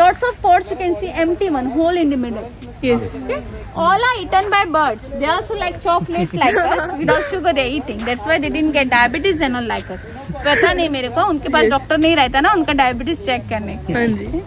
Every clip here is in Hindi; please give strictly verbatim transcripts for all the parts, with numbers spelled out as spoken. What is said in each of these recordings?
lots of pods you can see empty one, hole in the middle. Yes. Okay? All are eaten by birds. They also like chocolate like us. Without sugar they eating. That's why they didn't get diabetes and all like us. पता नहीं मेरे को, उनके पास डॉक्टर नहीं रहता ना उनका डायबिटीज चेक करने के। हाँ जी।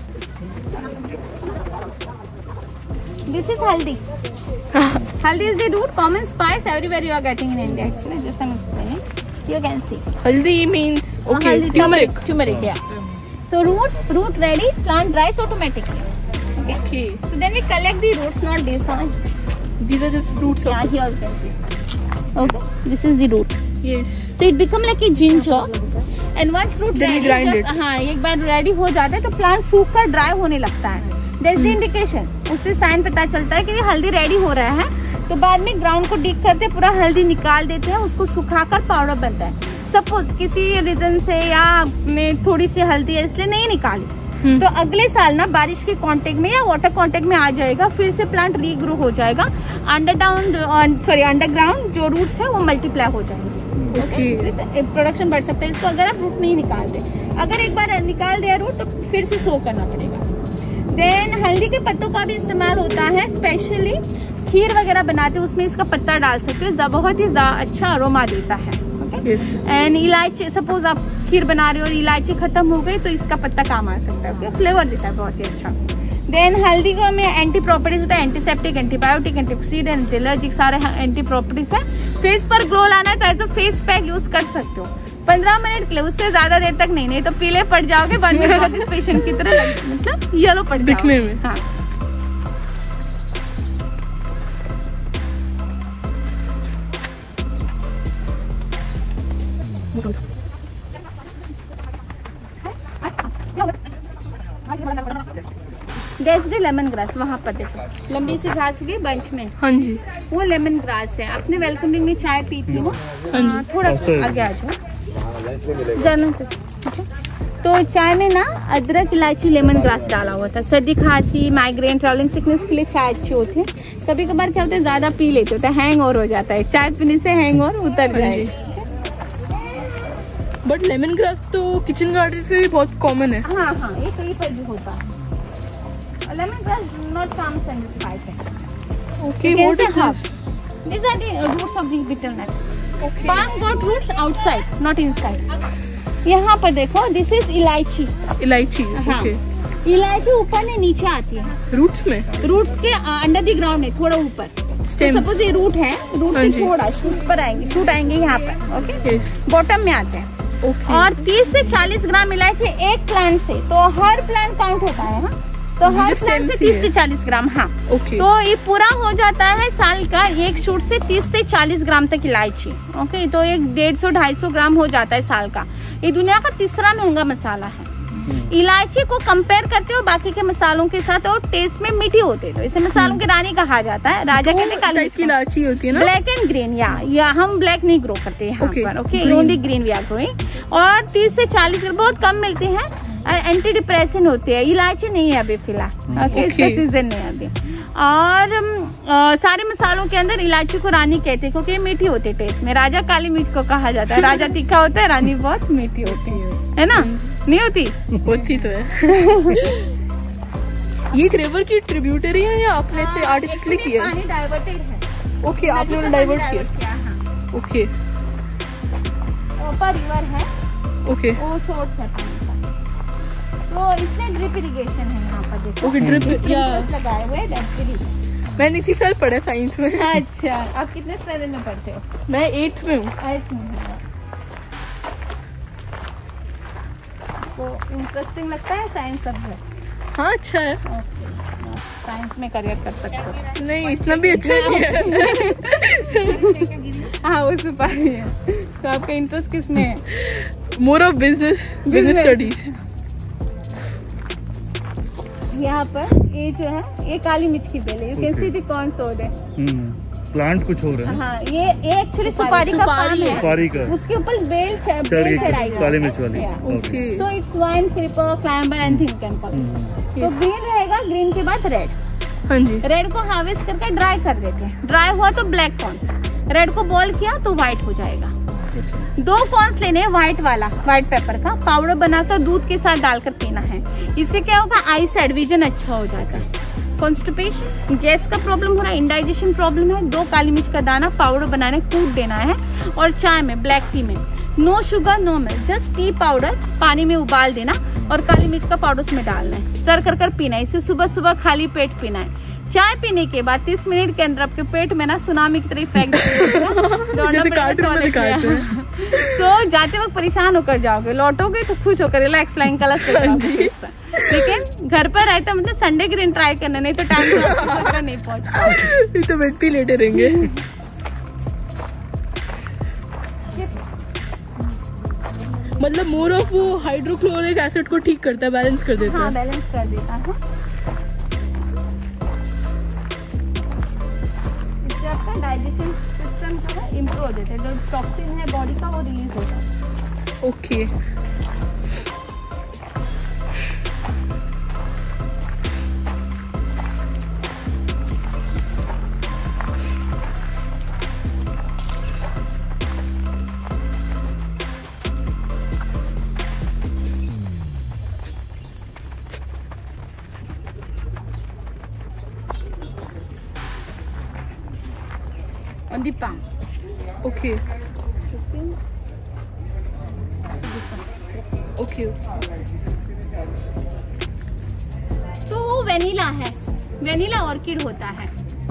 This is haldi. Haldi is the root, common spice everywhere you are getting in India. Actually, just I'm explaining. You can see. Haldi means okay. Uh, turmeric. Turmeric, yeah. So root, root ready, plant dries automatically. Okay. Okay. So then we collect the roots, not this one. These are just fruits. Yeah, here you can see. Okay. This is the root. Yes. So it become like a ginger. And once root then ready, we grind it. हाँ एक बार ready हो जाता है तो plant सूख कर dry होने लगता है. There's the indication. उससे साइन पता चलता है कि ये हल्दी रेडी हो रहा है. तो बाद में ग्राउंड को डिग करते पूरा हल्दी निकाल देते हैं, उसको सुखाकर पाउडर बनता है. सपोज किसी रीजन से या आपने थोड़ी सी हल्दी है इसलिए नहीं निकाली, तो अगले साल ना बारिश के कांटेक्ट में या वाटर कांटेक्ट में आ जाएगा, फिर से प्लांट रीग्रो हो जाएगा. अंडरग्राउंड सॉरी अंडरग्राउंड जो रूट्स है वो मल्टीप्लाई हो जाएंगे. ओके. प्रोडक्शन बढ़ सकता है. इसको अगर आप रूट नहीं निकालते, अगर एक बार निकाल दिया रूट तो फिर से सो करना पड़ेगा. देन हल्दी के पत्तों का भी इस्तेमाल होता है, स्पेशली खीर वगैरह बनाते हैं उसमें इसका पत्ता डाल सकते हैं, बहुत ही अच्छा अरोमा देता है. एंड इलायची, सपोज आप खीर बना रहे हो और इलायची खत्म हो गई तो इसका पत्ता काम आ सकता है. okay? फ्लेवर देता है बहुत ही अच्छा. देन हल्दी का में एंटी प्रॉपर्टीज होता है, एंटीसेप्टिक, एंटीबायोटिक, एंटीऑक्सीडेंट, एलर्जिक, सारे एंटी प्रॉपर्टीज है. फेस पर ग्लो लाना है तो as a face pack use कर सकते हो पंद्रह मिनट के लिए, उससे ज्यादा देर तक नहीं, नहीं तो पीले पड़ जाओगे बाद में पेशेंट की तरह लगे, मतलब येलो पड़ दिखने में. हाँ. जैसे लेमन ग्रास वहाँ पर देखो लंबी सी घास होगी बंच में. हाँ जी. वो लेमन ग्रास है. आपने वेलकमिंग में चाय पीती हो, हाँ, थोड़ा आगे आ जाओ जाना. तो चाय में ना अदरक, इलायची, लेमन ग्रास डाला हुआ था. सर्दी, खांसी, माइग्रेन, ट्रैवलिंग सिकनेस के लिए चाय अच्छी होती है. कभी कभार क्या होता है ज्यादा पी लेते होते हैं, हैंग और हो जाता है. चाय पीने से हैंग और उतर जाए. बट लेमन ग्रास तो किचन गार्डन में भी बहुत कॉमन है. हाँ हाँ ये कहीं पर भी होता है. Lemon grass not comes in this spice. Okay, what is this? These are the roots of the betel nut. Okay. Palm got roots outside, not inside. यहाँ पर देखो, this is इलायची. इलायची. हाँ. Okay. इलायची ऊपर ने नीचे आती है. रूट्स में? रूट्स के अंडर द ग्राउंड है, थोड़ा ऊपर. सपोज ये रूट है, रूट से थोड़ा शूट्स पर आएंगे, शूट आएंगे यहाँ पर. ओके. बॉटम में आते हैं. Okay. और तीस से चालीस ग्राम इलायची एक प्लांट से, तो हर प्लांट काउंट होता है. हाँ. तो हर प्लांट से तीस से चालीस ग्राम. हाँ. okay. तो ये पूरा हो जाता है साल का एक शूट से तीस से चालीस ग्राम तक इलायची. ओके. तो एक डेढ़ सौ ढाई सौ ग्राम हो जाता है साल का. ये दुनिया का तीसरा महंगा मसाला है. इलायची को कंपेयर करते हो बाकी के मसालों के साथ और टेस्ट में मीठी होते हैं, तो इसे मसालों की रानी कहा जाता है. राजा कहते हैं काली की इलायची होती है ना. Black and green. या या हम ब्लैक नहीं ग्रो करते हैं यहाँ पर. Okay. Only green we are growing. और तीस से चालीस बहुत कम मिलती है. एंटी डिप्रेशन होती है. इलायची नहीं है अभी फिलहाल. ओके. इसका सीजन नहीं है अभी. और आ, सारे मसालों के अंदर इलायची को रानी कहते हैं क्योंकि मीठी होती है टेस्ट में. राजा काली मिर्च को कहा जाता है. राजा तीखा होता है, रानी बहुत मीठी होती है, है ना. नहीं होती? होती तो है. ये एक रिवर की ट्रिब्यूटरी है या आपने से आर्टिफिशियली किया है? पानी डाइवर्टेड है. ओके. आप लोगों ने डाइवर्ट किया. ओके. ऊपर रिवर है. ओके. वो सोर्स है पानी का, तो इसलिए ड्रिप इरिगेशन है यहाँ पर. देखो. ओके. ड्रिप या लगाए हुए हैं. मैंने इसी साल पढ़ा साइंस में. अच्छा. आप कितने स्टैंडर्ड में पढ़ते हो? मैं एट्थ में हूँ. एट्थ में हूँ. तो इंटरेस्टिंग लगता है साइंस सब्जेक्ट? हाँ अच्छा है. साइंस में करियर कर सकते हो. नहीं इतना भी अच्छा नहीं है. हाँ वो सुपारी है. तो आपका इंटरेस्ट किस में है? More of business business studies. यहाँ पर ये जो है ये काली मिर्च की बेल है. You can see the corn सोड है. प्लांट कुछ हो रहा है. हाँ ये ये एक्चुअली सुपारी का पान है. सुपारी का. उसके ऊपर बेल बेल चढ़ाई है काली मिर्च वाली. Okay. So it's vine creeper climber and thing can come. तो ग्रीन रहेगा, ग्रीन के बाद रेड. हाँ जी. रेड को हार्वेस्ट करके ड्राई कर देते हैं. ड्राई हुआ तो ब्लैक कॉर्न, रेड को बॉईल किया तो व्हाइट हो जाएगा. दो कॉर्न्स लेने हैं व्हाइट वाला, व्हाइट पेपर का पाउडर बनाकर दूध के साथ डालकर पीना है। इससे क्या होगा, आई साइड विजन अच्छा हो जाता है। कॉन्स्टिपेशन, गैस का प्रॉब्लम हो रहा है, इंडाइजेशन प्रॉब्लम है, दो काली मिर्च का दाना पाउडर बनाने कूट देना है। और चाय में, ब्लैक टी में no sugar no milk, just tea powder पानी में उबाल देना और काली मिर्च का पाउडर उसमें डालना है, स्टर कर कर पीना है। इसे सुबह सुबह खाली पेट पीना है। चाय पीने के बाद तीस मिनट के अंदर आपके पेट में ना सुनामी की तरह इफेक्ट तो जाते वक्त परेशान होकर जाओगे, लौटोगे तो खुश होकर रिलैक्स फ्लाइंग कलर्स लेकिन घर पर रहते मतलब संडे के दिन ट्राई करना, नहीं तो टाइम पर नहीं पहुंच पाओगे, तो बेड पे लेटे रहेंगे। मतलब मोर ऑफ वो हाइड्रोक्लोरिक एसिड को ठीक करता है, बैलेंस कर देता है। हाँ, बैलेंस कर देता है। इससे आपका डाइजेशन सिस्टम जो है इम्प्रूव हो जाता है, जो टॉक्सिन है बॉडी का वो रिलीज हो जाता है। Okay on the palm. Okay okay तो वो वेनिला है, वेनिला ऑर्किड होता है।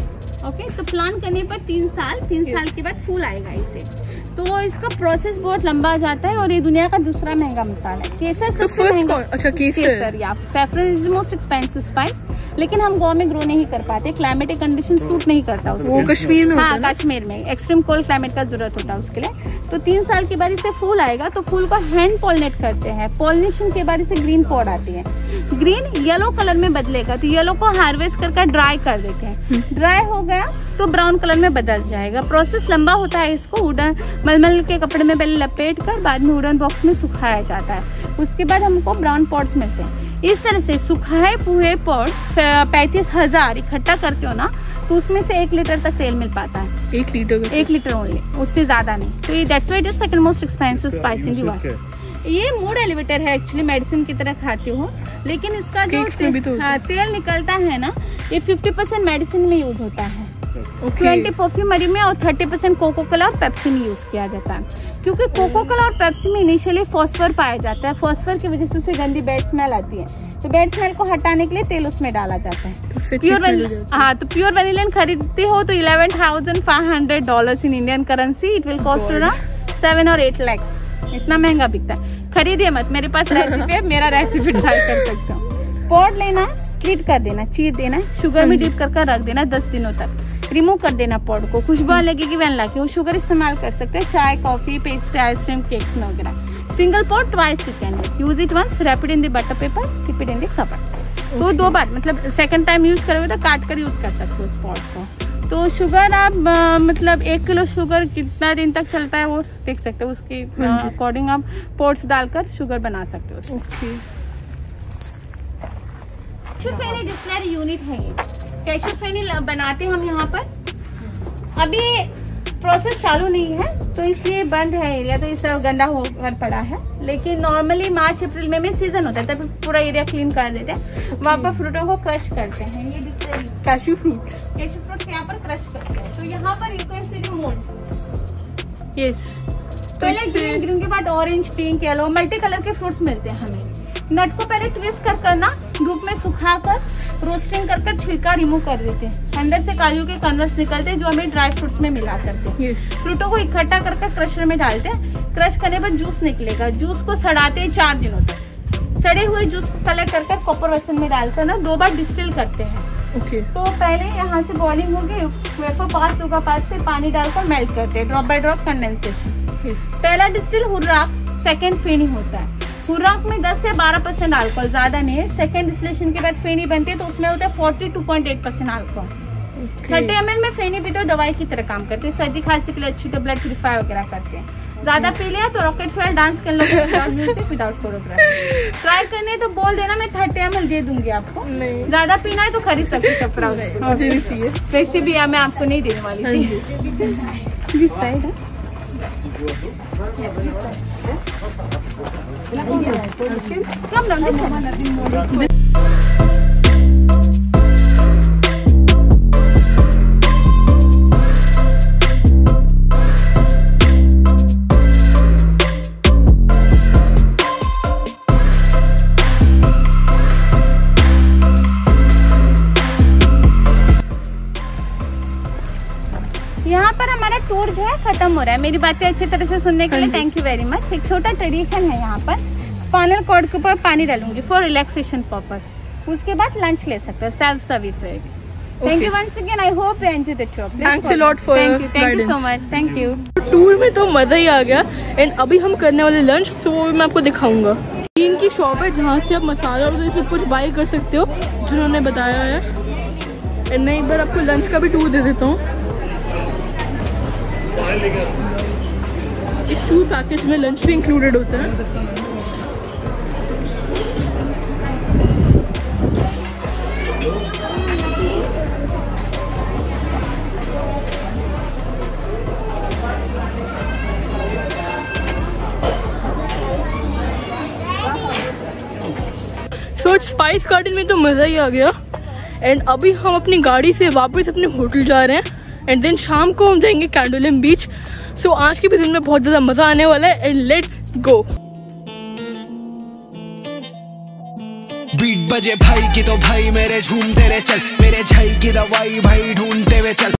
ओके, तो प्लांट करने पर तीन साल तीन साल के बाद फूल आएगा इसे। तो इसका प्रोसेस बहुत लंबा जाता है और ये दुनिया का दूसरा महंगा मसाला है। केसर सबसे महंगा। अच्छा, केसर, केसर या saffron is most expensive spice, लेकिन हम गांव में ग्रो नहीं कर पाते, क्लाइमेटिक कंडीशन सूट नहीं करता उसके। वो कश्मीर में होता हाँ, है ना? कश्मीर में एक्सट्रीम कोल्ड क्लाइमेट का जरूरत होता है उसके लिए। तो तीन साल के बाद इसे फूल आएगा, तो फूल को हैंड पॉलिनेट करते हैं। पॉलिनेशन के बाद इसे ग्रीन पॉड आती है, ग्रीन येलो कलर में बदलेगा, तो येलो को हार्वेस्ट करके ड्राई कर देते हैं। ड्राई हो गया तो ब्राउन कलर में बदल जाएगा। प्रोसेस लंबा होता है, इसको वुडन मलमल के कपड़े में पहले लपेट कर बाद में वुडन बॉक्स में सुखाया जाता है। उसके बाद हमको ब्राउन पॉट्स मिलते हैं। इस तरह से सुखाए हुए पॉट पैंतीस हजार इकट्ठा करते हो ना, तो उसमें से एक लीटर तक तेल मिल पाता है। एक लीटर एक लीटर ओनली, उससे ज्यादा नहीं। तो ये that's why it is second most expensive spice in the world. ये मूड एलिवेटर है, एक्चुअली मेडिसिन की तरह खाती हो, लेकिन इसका जो ते, तो हाँ, तेल निकलता है ना, ये फिफ्टी परसेंट मेडिसिन में यूज होता है, ट्वेंटी परफ्यूमरी में और थर्टी परसेंट कोको कोला और पेप्सी में यूज किया जाता है। क्योंकि कोको कोला और पेप्सी में इनिशियली फॉस्फर पाया जाता है, फॉस्फर की वजह से उसे गंदी बैड स्मेल आती है, तो बैड स्मेल को हटाने के लिए तेल उसमें डाला जाता है। प्योर हाँ, तो प्योर वेनिलिन खरीदते हो तो eleven thousand five hundred dollar in Indian currency, it will cost around seven और एट लैक्स। इतना महंगा बिकता है, खरीदिए मत। मेरे पास रेसिपी है, मेरा रेसिपी ट्राई कर सकते हो। पॉट लेना है, स्लिट कर देना, चीर देना है, शुगर में डिप कर कर रख देना दस दिनों तक, रिमूव कर देना पॉड को। खुशबू लगेगी वेनिला की, वो शुगर इस्तेमाल कर सकते हैं चाय, कॉफी, पेस्ट्री, आइसक्रीम, केक्स में वगैरह। Single pot twice you can use, use it once, wrap it in the butter paper, keep it in the cover. तो दो बार, मतलब सेकंड टाइम यूज करोगे तो काट कर यूज कर सकते हो उस पॉट को। तो शुगर आप आ, मतलब एक किलो शुगर कितना दिन तक चलता है वो देख सकते हो, उसके अकॉर्डिंग आप पॉट्स डालकर शुगर बना सकते हो। ओके, कैशोफेनी डिस्टिलरी यूनिट है ये। कैशोफेनी बनाते हम यहाँ पर। अभी प्रोसेस चालू नहीं है तो इसलिए बंद है एरिया, तो इस गंदा होकर पड़ा है। लेकिन नॉर्मली मार्च अप्रैल में में सीजन होता है, तब पूरा एरिया क्लीन कर देते हैं। वहाँ पर फ्रूटों को क्रश करते हैं। ये distillery cashew fruit, cashew fruits यहाँ पर क्रश करते हैं। तो यहाँ पर you can see the mould. Yes, पहले ग्रीन, ग्रीन के बाद orange, pink, yellow, multi colour के फ्रूट्स मिलते हैं हमें। नट को पहले ट्विस्ट कर करना, धूप में सुखाकर रोस्टिंग कर कर छिलका रिमूव कर देते हैं। अंदर से काजू के कनर्स निकलते हैं जो हमें ड्राई फ्रूट्स में मिला करते हैं। yes. फ्रूटों को इकट्ठा कर कर क्रशर में डालते हैं। क्रश करने पर जूस निकलेगा। जूस को सड़ाते हैं चार दिनों तक। सड़े हुए जूस को कलेक्ट कर कर कॉपर वेसल में डालकर ना दो बार डिस्टिल करते हैं। okay. तो पहले यहाँ से बॉइलिंग होगी, वेफर पास होगा, पास से पानी डालकर मेल्ट करते हैं, ड्रॉप बाय ड्रॉप कंडेंसेशन। पहला डिस्टिल हुर्राक, सेकेंड फेनी होता है। हुर्राक में दस से बारह परसेंट अल्कोहल, ज्यादा नहीं है। सेकेंड डिस्टिलेशन के बाद फेनी बनती है तो उसमें होता है forty two point eight percent alcohol. Thirty M L में फेनी पीते हो दवाई की तरह काम करते हैं। सर्दी खांसी के लिए अच्छी, तो ब्लड प्यूरिफाई वगैरह करते हैं। ज्यादा पी लिया तो रॉकेट फेल डांस कर लो without music, without choreography. Try करने तो बोल देना, मैं थर्टी एम एल दे दूंगी आपको। ज्यादा पीना है तो खरीद सकते छपरा, मुझे भी चाहिए। रेसिपी मैं आपको नहीं देने वाली थी। दिस साइड है Come down, this one. यहाँ पर हमारा टूर जो है खत्म हो रहा है। मेरी बातें अच्छी तरह से सुनने के लिए थैंक यू वेरी मच। एक छोटा ट्रेडिशन है यहाँ पर, स्पाइनल कॉर्ड के ऊपर पानी डालूंगी फॉर रिलैक्सेशन पर्पस। उसके बाद लंच ले सकते हो, सेल्फ सर्विस रहेगी। Thank you once again, I hope you enjoy the tour. Thanks a lot for thank you thank you so much, thank you. Tour में तो मजा ही आ गया। एंड अभी हम करने वाले लंच, सो वो मैं आपको दिखाऊंगा। तीन की शॉप है जहाँ से आप मसाला और ये सब कुछ बाय कर सकते हो जिन्होंने बताया है। एंड मैं एक बार आपको लंच का भी टूर दे देता हूँ। इस टूर पैकेज में लंच भी इंक्लूडेड होता है। सो स्पाइस गार्डन में तो मज़ा ही आ गया। एंड अभी हम अपनी गाड़ी से वापस अपने होटल जा रहे हैं। एंड देन शाम को हम जाएंगे कैंडोलिम बीच। सो आज के भी दिन में बहुत ज़्यादा मज़ा आने वाला है। And let's go. बीट बजे भाई की तो भाई मेरे झूमते रहे चल, मेरे झाई की दवाई भाई ढूंढते हुए चल।